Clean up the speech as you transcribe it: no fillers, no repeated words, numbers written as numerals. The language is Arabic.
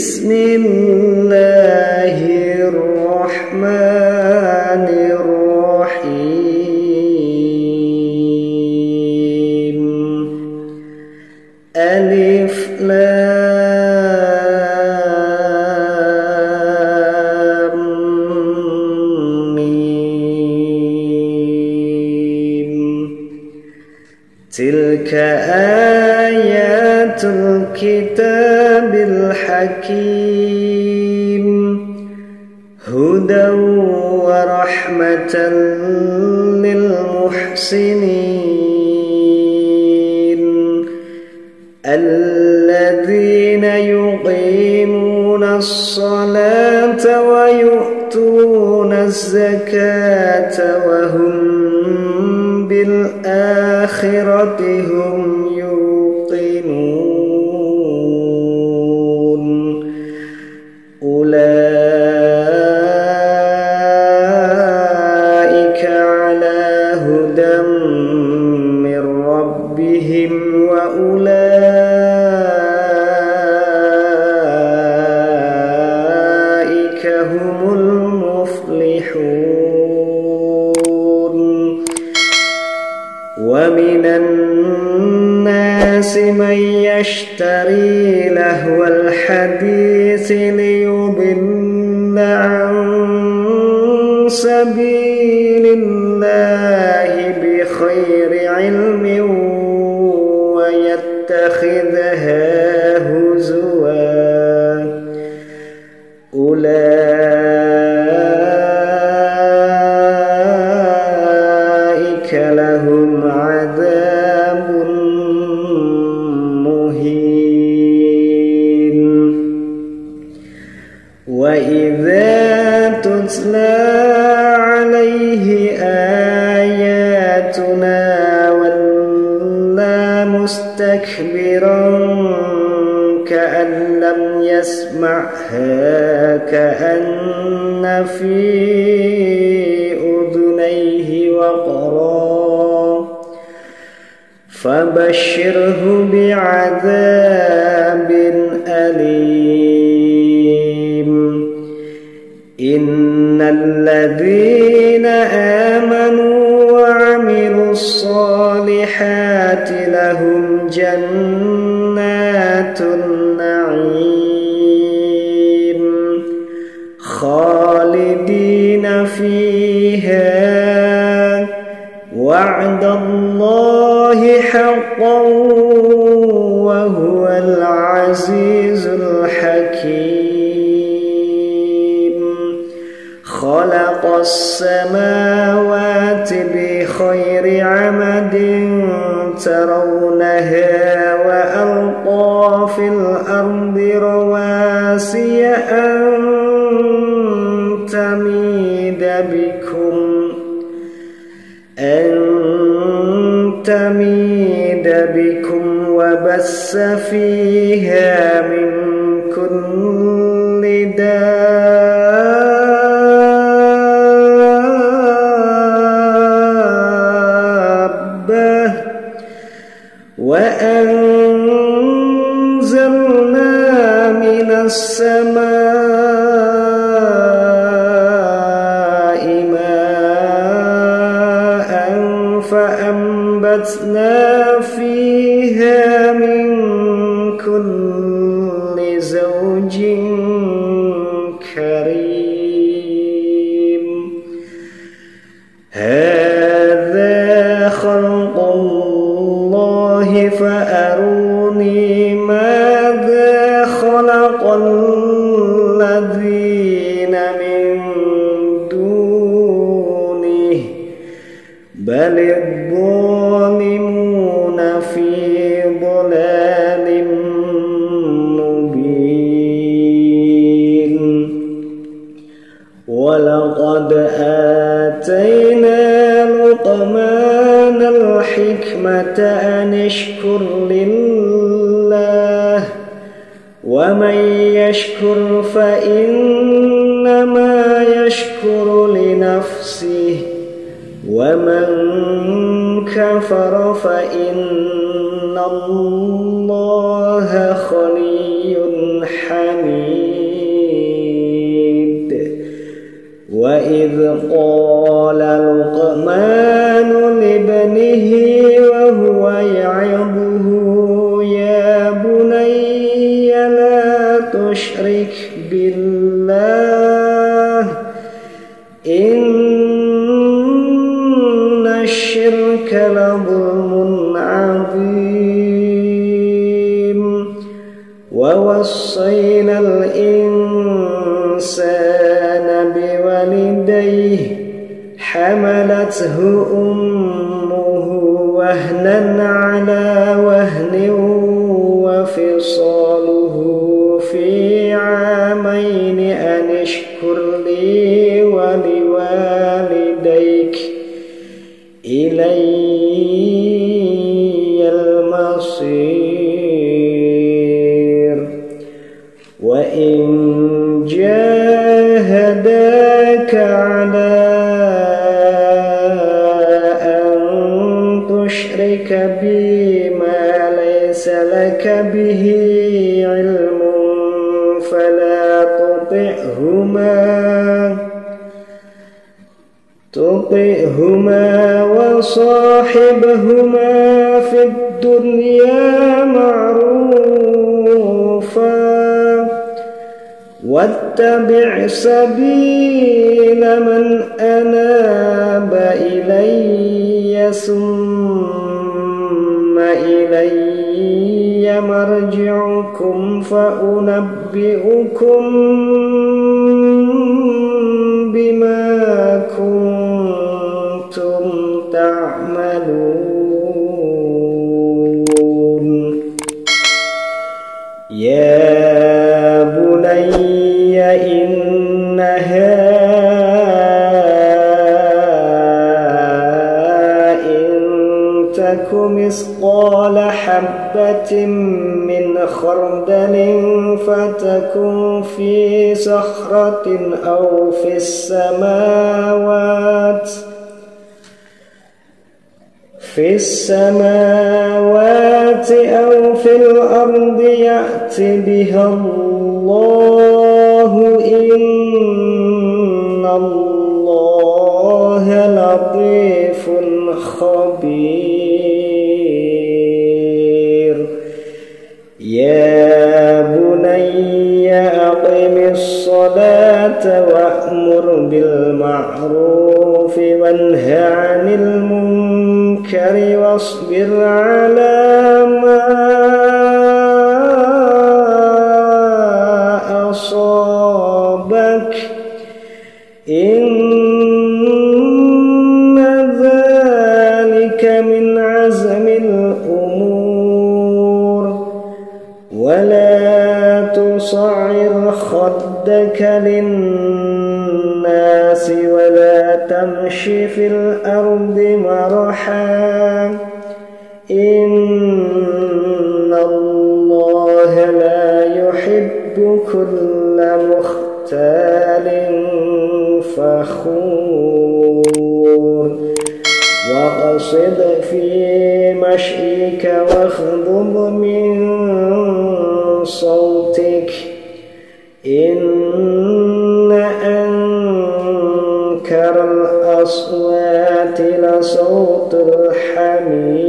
بسم الله الرحمن الرحيم. ألف لام ميم. تلك آيات الكتاب الحكيم، هدى ورحمة للمحسنين الذين يقيمون الصلاة ويؤتون الزكاة وهم بالآخرة هم يوقنون. أولئك على هدى من ربهم وأولئك هم المفلحون. ومن الناس من يشتري لهو الحديث ليضل عن سبيل الله بغير علم ويتخذها هزوا. أولئك لهم عذاب مهين. وإذا تتلى عليه آياتنا ولى مستكبرا كأن لم يسمعها كأن في أذنيه وقرا. فبشره بعذاب أليم. إن الذين آمنوا وعملوا الصالحات لهم جنات النعيم خالدين فيها وعد الله حقا وهو العزيز الحكيم. خلق السماوات بغير عمد ترونها وألقى في الأرض رواسي أن تميد بكم وبث فيها من كل دابة وأنزلنا من السماء ماء فأنبتنا فيها من كل زوج كريم. هذا خلق الله فأروني ماذا خلق الذين من دونه بل الظالمون في ضلال مبين. ولقد آتينا لقمان الحكمة أن اشكر لله ومن يشكر فإنما يشكر لنفسه ومن كفر فإن الله غني حميد. وإذ قال لقمان لابنه وهو يعظه يا بني لا تشرك بالله إن الشرك لظلم عظيم ووصينا الإنسان بوالديه حملته أمه وهنا على وهن وفصاله في عامين أن اشكر لي ولوالديك إلي المصير وإن جاهداك على أن تشرك بي ما ليس لك به علم فلا تطعهما وصاحبهما في الدنيا معروفا واتبع سبيل من أناب إلي ثم إلي مرجعكم فأنبئكم بما كنتم تعملون يا بني إنها إن تك مثقال حبة من خردل فتكن في صخرة أو في السماوات أو في الأرض يأت بها الله إن الله لطيف خبير يا بني أقم الصلاة وأمر بالمعروف وانه عن المنكر واصبر على ما أصابك إن ذلك من عزم الأمور ولا تصعر خدك للناس ولا تمش في الأرض مرحا إن الله لا يحب كل مختال فخور واقصد في مشيك واغضض من صوتك إن أنكر الأصوات لصوت الحمير